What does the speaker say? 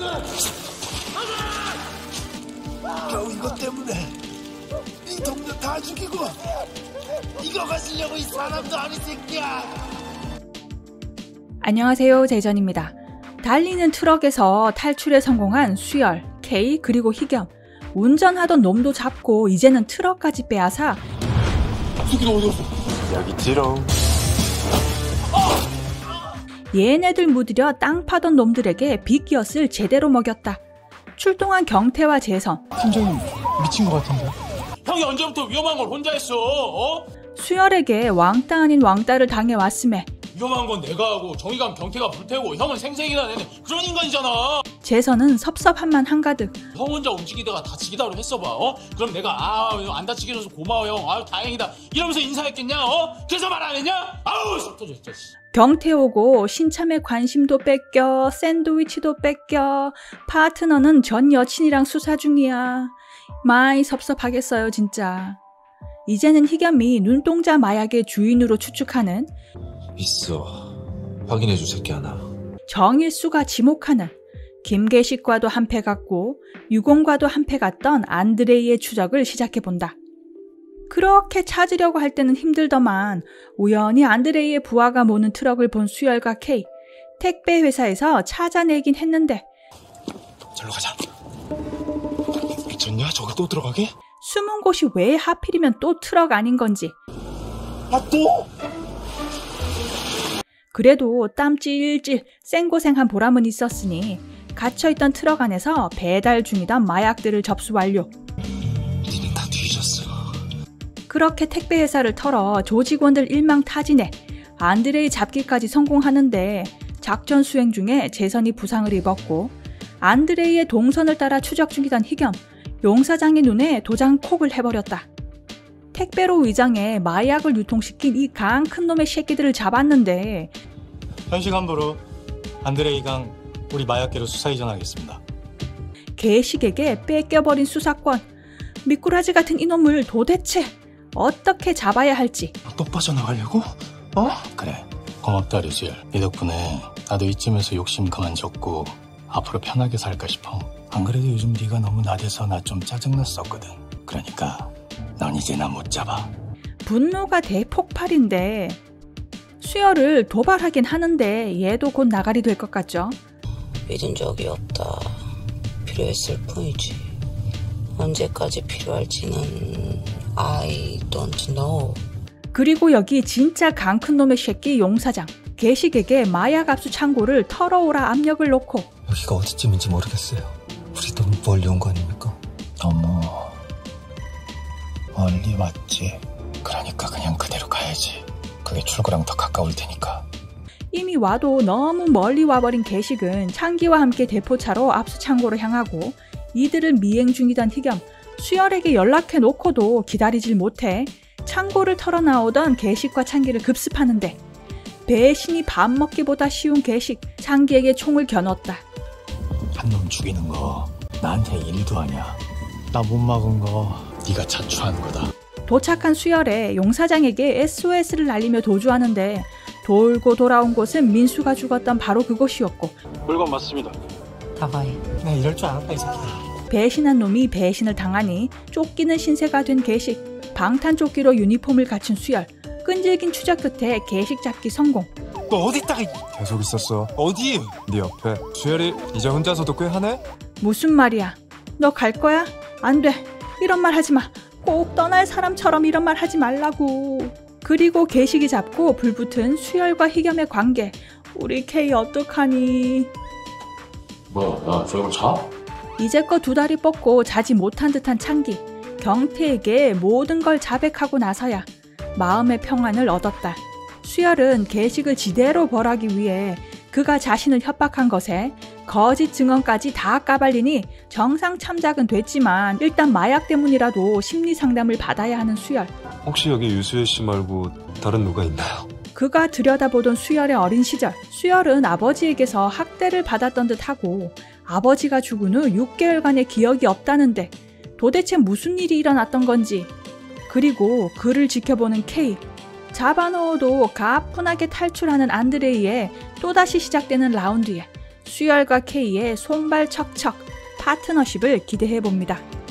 겨우 이것 때문에 이 동료 다 죽이고 이거 가지려고 이 사람도 아닌 새끼야. 안녕하세요, 재전입니다. 달리는 트럭에서 탈출에 성공한 수열, K 그리고 희겸. 운전하던 놈도 잡고 이제는 트럭까지 빼앗아 새끼도 어디 갔어? 여기 들어. 얘네들 무드려 땅 파던 놈들에게 빅엿을 제대로 먹였다. 출동한 경태와 재선. 팀장님 미친 것 같은데. 형이 언제부터 위험한 걸 혼자 했어? 어? 수열에게 왕따 아닌 왕따를 당해왔음에 위험한 건 내가 하고 정의감 경태가 불태우고 형은 생색이나 내는 그런 인간이잖아. 재선은 섭섭함만 한가득. 형 혼자 움직이다가 다치기다로 했어봐. 어? 그럼 내가 안 다치게 해줘서 고마워 형. 다행이다 이러면서 인사했겠냐? 어? 그래서 말 안 했냐? 아우 속 터져 진짜. 경태 오고 신참의 관심도 뺏겨, 샌드위치도 뺏겨, 파트너는 전 여친이랑 수사 중이야. 많이 섭섭하겠어요 진짜. 이제는 희겸이 눈동자 마약의 주인으로 추측하는 있어. 확인해줄 새끼 하나. 정일수가 지목하는 김계식과도 한패 갔고 유공과도 한패 갔던 안드레이의 추적을 시작해본다. 그렇게 찾으려고 할 때는 힘들더만 우연히 안드레이의 부하가 모는 트럭을 본 수열과 K. 택배 회사에서 찾아내긴 했는데 절로 가자. 미쳤냐? 저기 또 들어가게? 숨은 곳이 왜 하필이면 또 트럭 아닌 건지. 또? 그래도 땀 찔찔 생고생한 보람은 있었으니 갇혀있던 트럭 안에서 배달 중이던 마약들을 접수 완료. 니네 다 뒤졌어. 그렇게 택배 회사를 털어 조직원들 일망타진해 안드레이 잡기까지 성공하는데 작전 수행 중에 재선이 부상을 입었고 안드레이의 동선을 따라 추적 중이던 희겸, 용사장의 눈에 도장콕을 해버렸다. 택배로 위장해 마약을 유통시킨 이 강 큰 놈의 새끼들을 잡았는데 현시간부로 안드레이강 우리 마약계로 수사 이전하겠습니다. 개식에게 뺏겨버린 수사권. 미꾸라지 같은 이놈을 도대체 어떻게 잡아야 할지. 또 빠져나가려고? 어? 그래 고맙다 류수열. 네 덕분에 나도 이쯤에서 욕심 그만 접고 앞으로 편하게 살까 싶어. 안 그래도 요즘 네가 너무 나대서 나 좀 짜증났었거든. 그러니까 넌 이제 나 못 잡아. 분노가 대폭발인데 수열을 도발하긴 하는데 얘도 곧 나가리 될 것 같죠. 믿은 적이 없다. 필요했을 뿐이지. 언제까지 필요할지는 I don't know. 그리고 여기 진짜 강 큰 놈의 새끼 용사장. 개식에게 마약 압수 창고를 털어오라 압력을 놓고 여기가 어디쯤인지 모르겠어요. 우리 너무 멀리 온 거 아닙니까? 너무 멀리 왔지. 그러니까 그냥 그대로 가야지. 그게 출구랑 더 가까울 테니까. 이미 와도 너무 멀리 와버린 개식은 창기와 함께 대포차로 압수 창고로 향하고 이들을 미행 중이던 희겸, 수열에게 연락해놓고도 기다리질 못해 창고를 털어 나오던 개식과 창기를 급습하는데 배신이 밥 먹기보다 쉬운 개식, 창기에게 총을 겨눴다. 한 놈 죽이는 거 나한테 일도 아니야. 나 못 막은 거 네가 자초한 거다. 도착한 수열에 용사장에게 SOS를 날리며 도주하는데 돌고 돌아온 곳은 민수가 죽었던 바로 그곳이었고 물건 맞습니다. 다가이. 나 이럴 줄 알았다 이 새끼. 배신한 놈이 배신을 당하니 쫓기는 신세가 된 개식, 방탄조끼로 유니폼을 갖춘 수열, 끈질긴 추적 끝에 개식 잡기 성공. 너 어디 있다가 계속 있었어. 어디? 네 옆에. 수열이 이제 혼자서도 꽤 하네? 무슨 말이야? 너 갈 거야? 안 돼. 이런 말 하지 마. 꼭 떠날 사람처럼 이런 말 하지 말라고. 그리고 개식이 잡고 불붙은 수열과 희겸의 관계. 우리 K 어떡하니? 야 저걸 자? 이제껏 두 다리 뻗고 자지 못한 듯한 창기. 경태에게 모든 걸 자백하고 나서야 마음의 평안을 얻었다. 수열은 개식을 지대로 벌하기 위해 그가 자신을 협박한 것에 거짓 증언까지 다 까발리니 정상 참작은 됐지만 일단 마약 때문이라도 심리 상담을 받아야 하는 수열. 혹시 여기 유수혜 씨 말고 다른 누가 있나요? 그가 들여다보던 수열의 어린 시절. 수열은 아버지에게서 학대를 받았던 듯하고 아버지가 죽은 후 6개월간의 기억이 없다는데 도대체 무슨 일이 일어났던 건지. 그리고 그를 지켜보는 K. 잡아넣어도 가뿐하게 탈출하는 안드레이의 또다시 시작되는 라운드에 수열과 K의 손발 척척 파트너십을 기대해봅니다.